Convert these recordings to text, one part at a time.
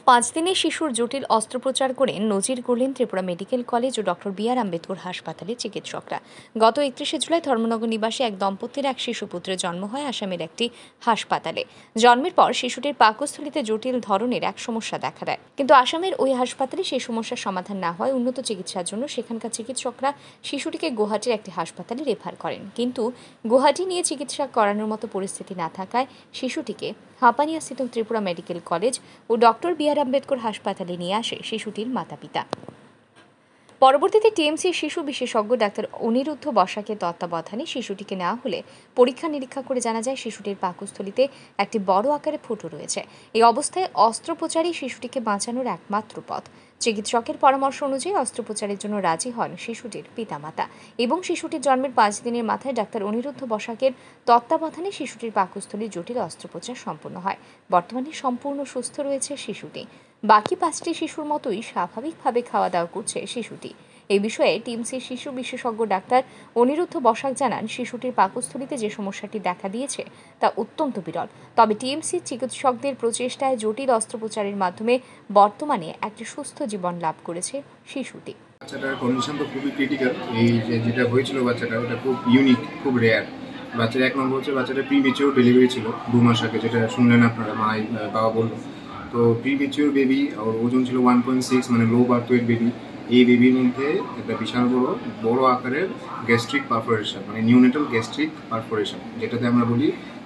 5 দিনে শিশুর জটিল অস্ত্রোপচার করে নজির গড়লেন ত্রিপুরা মেডিকেল কলেজ ও ডক্টর বি আর আম্বেদকর হাসপাতালের চিকিৎসকরা। গত 31শে জুলাই ধর্মনগর নিবাসী এক দম্পতির এক শিশুপুত্রের জন্ম হয় আসামের একটি হাসপাতালে। জন্মের পর শিশুটির পাকস্থলীতে জটিল ধরনের এক সমস্যা দেখা দেয়, কিন্তু আসামের ওই হাসপাতালে সেই সমস্যার সমাধান না হয় উন্নত চিকিৎসার জন্য সেখানকার চিকিৎসকরা শিশুটিকে গুয়াহাটির একটি হাসপাতালে রেফার করেন। কিন্তু গুয়াহাটি নিয়ে চিকিৎসা করানোর মতো পরিস্থিতি না থাকায় শিশুটিকে হাপানিয়াস্থিত ত্রিপুরা মেডিকেল কলেজ ও ডক্টর বি আর আম্বেদকর হাসপাতালে নিয়ে আসে শিশুটির মাতা-পিতা। পরবর্তীতে টিএমসি শিশু বিশেষজ্ঞ ডাক্তার অনিরুদ্ধ বসাকের তত্ত্বাবধানে শিশুটিকে নেওয়া হলে পরীক্ষা নিরীক্ষা করে জানা যায় শিশুটির পাকস্থলীতে একটি বড় আকারে ফুটো রয়েছে। এই অবস্থায় অস্ত্রোপচারই শিশুটিকে বাঁচানোর একমাত্র পথ। চিকিৎসকের পরামর্শ অনুযায়ী অস্ত্রোপচারের জন্য রাজি হন শিশুটির পিতামাতা এবং শিশুটির জন্মের 5 দিনের মাথায় ডাক্তার অনিরুদ্ধ বসাকের তত্ত্বাবধানে শিশুটির পাকস্থলীর জটিল অস্ত্রোপচার সম্পন্ন হয়। বর্তমানে সম্পূর্ণ সুস্থ রয়েছে শিশুটি। বাকি 5টি শিশুর মতোই স্বাভাবিকভাবে খাওয়া দাওয়া করছে শিশুটি। এই বিষয়ে টিএমসির শিশু বিশেষজ্ঞ ডাক্তার অনিরুদ্ধ বসাক জানান, শিশুটির পাকস্থলীতে যে সমস্যাটি দেখা দিয়েছে তা অত্যন্ত বিরল। তবে টিএমসির চিকিৎসকদের প্রচেষ্টায় জটিল অস্ত্রোপচারের মাধ্যমে বর্তমানে একটি সুস্থ জীবন লাভ করেছে শিশুটি। বাচ্চাটার কন্ডিশন তো খুবই ক্রিটিক্যাল। এই যেটা হয়েছিল বাচ্চাটা, ওটা খুব ইউনিক, খুব রেয়ার। বাচ্চার এক নম্বর হচ্ছে বাচ্চাটা প্রিমেচিওর ডেলিভারি ছিল 2 মাস আগে, যেটা শুনলেন আপনারা, বাবা বললো। তো প্রিমেচিওর বেবি, ওর ওজন ছিল 1.6, মানে লো বার্থ ওয়েট বেবি। এই বেবির মধ্যে একটা বিশাল বড় আকারের গ্যাস্ট্রিক পারফোরেশন, মানে নিউনেটাল গ্যাস্ট্রিক পারফোরেশন, যেটাতে আমরা বলি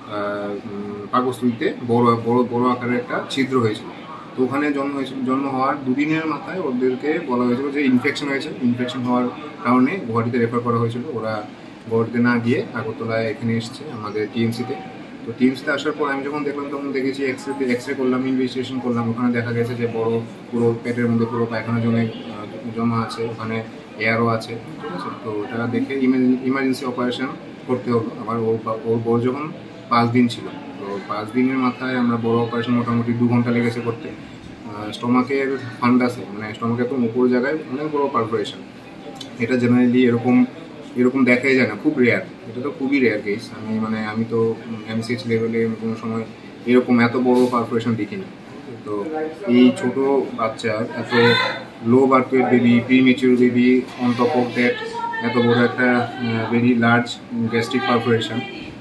পাকস্থলীতে বড় আকারের একটা ছিদ্র হয়েছিল। তো ওখানে জন্ম হওয়ার 2 দিনের মাথায় ওদেরকে বলা হয়েছিল যে ইনফেকশন হয়েছে। ইনফেকশন হওয়ার কারণে গুয়াহাটিতে রেফার করা হয়েছিল। ওরা গুয়াহাটিতে না গিয়ে আগরতলায় এখানে এসছে আমাদের টিএমসিতে। তো টিএমসিতে আসার পর আমি যখন দেখলাম তখন দেখেছি এক্সরে করলাম, ইনভেস্টিগেশন করলাম। ওখানে দেখা গেছে যে পুরো পেটের মধ্যে পুরো পায়খানা জমা আছে, ওখানে এয়ারও আছে, ঠিক আছে। তো ওটা দেখে ইমার্জেন্সি অপারেশন করতে হলো। আবার ওর বড় যখন 5 দিন ছিল, তো 5 দিনের মাথায় আমরা বড় অপারেশন মোটামুটি 2 ঘন্টা লেগেছে করতে। স্টমাকের ফান্ডাসে, মানে স্টমাকের তো উপর জায়গায় অনেক বড় পারফোরেশন। এটা জেনারেলি এরকম দেখাই যায় না, খুব রেয়ার। এটা তো খুবই রেয়ার কেস। আমি তো এমসিএইচ লেভেলে কোনো সময় এরকম এত বড় পারফোরেশন দেখিনি। তো এই ছোট বাচ্চার এত low birth weight baby, premature baby, on top of that এত বড় একটা very large gastric perforation,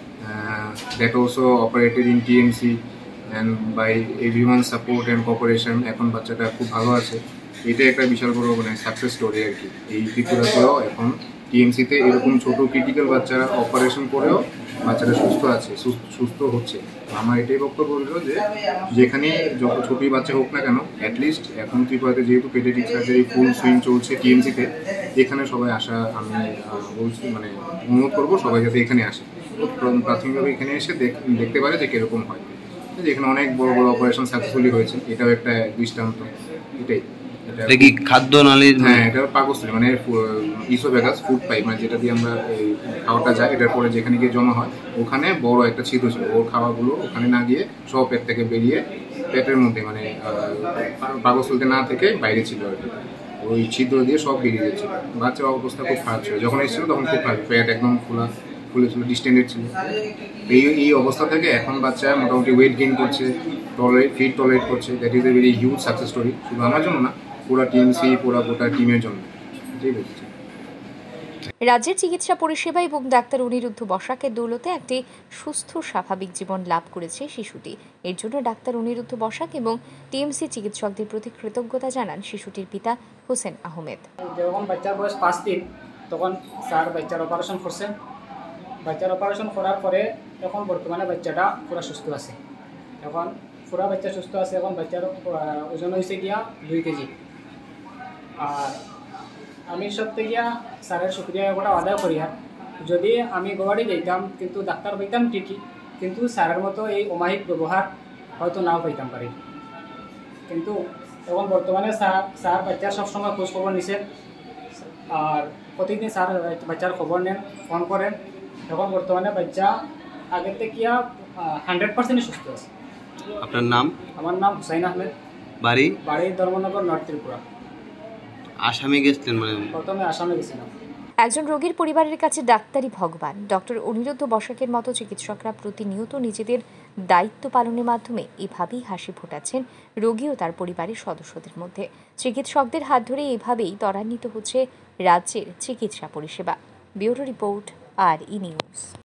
that also operated in TMC and by everyone support and cooperation. এখন বাচ্চাটা খুব ভালো আছে। এটা একটা বিশাল বড় সাকসেস স্টোরি আর কি। এই ত্রিপুরাতেও এখন টিএমসিতে এরকম ছোট ক্রিটিক্যাল বাচ্চারা অপারেশন করেও বাচ্চারা সুস্থ হচ্ছে। আমার এটাই বক্তব্য হলো যে যেখানে যত ছোটই বাচ্চা হোক না কেন, অ্যাটলিস্ট এখন ত্রিপুরাতে যেহেতু পেডিয়াট্রিক সার্জারি ফুল সুইং চলছে টিএমসিতে, এখানে সবাই আসা আমি বলছি, অনুরোধ করবো সবাই যাতে এখানে আসে। প্রাথমিকভাবে এখানে এসে দেখতে পারে যে কীরকম হয়। এখানে অনেক বড় অপারেশন সাকসেসফুলি হয়েছে, এটাও একটা দৃষ্টান্ত। এটাই কি খাদ্য নালীর, হ্যাঁ, এটা পাকস্থলী, মানে ইসোফেগাস ফুড পাইপ, মানে যেটা দিয়ে আমরা খাওয়াটা যায়, এটার পরে যেখানে গিয়ে জমা হয় ওখানে বড় একটা ছিদ্র ছিল। ওর খাওয়াগুলো ওখানে না গিয়ে সব পেট থেকে বেরিয়ে পেটের মধ্যে, মানে পাকস্থলীতে না থেকে বাইরে ছিল আর কি। ওই ছিদ্র দিয়ে সব বেরিয়ে যাচ্ছিল। বাচ্চার অবস্থা খুব খারাপ ছিল। যখন এসেছিল তখন খুব খারাপ, পেট একদম খুলেছিল, ডিস্টেন্ডেড ছিল। এই অবস্থা থেকে এখন বাচ্চা মোটামুটি ওয়েট গেইন করছে, ফিট টলারেট করছে। That is a very huge success story, শুধু আমার জন্য না, পুরো টিএমসি, গোটা টিমের জন্য। রাজ্যের চিকিৎসা পরিষেবা এবং ডাক্তার অনিরুদ্ধ বসাকের দৌলতে একটি সুস্থ স্বাভাবিক জীবন লাভ করেছে শিশুটি। এর জন্য ডাক্তার অনিরুদ্ধ বসাক এবং টিএমসি চিকিৎসকদের প্রতি কৃতজ্ঞতা জানান শিশুটির পিতা হোসেন আহমেদ। যখন বাচ্চার বয়স 5 দিন তখন স্যার বাচ্চার অপারেশন করছেন। বাচ্চার অপারেশন করার পরে এখন বর্তমানে বাচ্চাটা পুরো সুস্থ আছে। এখন পুরা বাচ্চা সুস্থ আছে। এখন বাচ্চার ওজন হয়েছে গিয়া 2 কেজি। আর আমি সত্যি গিয়া স্যারের শুক্রিয়া ওটা আদায় করি। আর যদি আমি গুয়াহাটি যাইতাম, কিন্তু ডাক্তার পাইতাম ঠিকই, কিন্তু স্যারের মতো এই অমায়িক ব্যবহার হয়তো নাও পাইতাম পারি। কিন্তু এখন বর্তমানে স্যার বাচ্চার সবসময় খোঁজ খবর নিছেন, আর প্রতিদিন স্যার বাচ্চার খবর নেন, ফোন করেন। এখন বর্তমানে বাচ্চা আগের থেকে 100% সুস্থ আছে। আপনার নাম? আমার নাম হুসাইন আহমেদ। বাড়ি ধর্মনগর, নর্থ ত্রিপুরা। আসামে গেছিলেন? প্রথমে আসামে গেছিলাম। একজন রোগীর পরিবারের কাছে ডাক্তারই ভগবান। ডক্টর অনিরুদ্ধ বসাকের মতো চিকিৎসকরা প্রতিনিয়ত নিজেদের দায়িত্ব পালনের মাধ্যমে এভাবেই হাসি ফোটাচ্ছেন রোগী ও তার পরিবারের সদস্যদের মধ্যে। চিকিৎসকদের হাত ধরে এভাবেই ত্বরান্বিত হচ্ছে রাজ্যের চিকিৎসা পরিষেবা। Bureau report, RE news.